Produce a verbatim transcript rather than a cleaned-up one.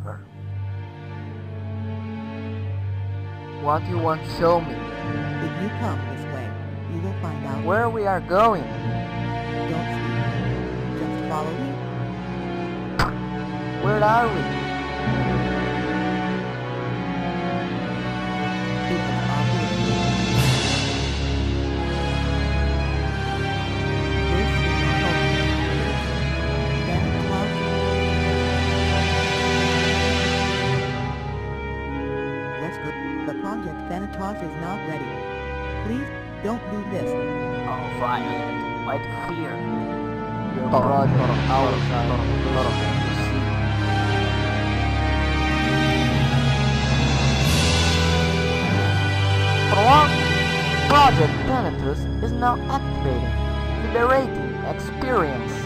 forever. What do you want to show me? If you come this way, you will find out Where we are going? Don't speak. Just follow me. Where are we? Keep an eye on me. This is the home. Then close. Let's go. The Project Thanatos is not ready. Please don't do this. Oh, Violet, why the fear? Your project, our side, to see. Prolonged Project Thanatos is now activating. Liberating experience.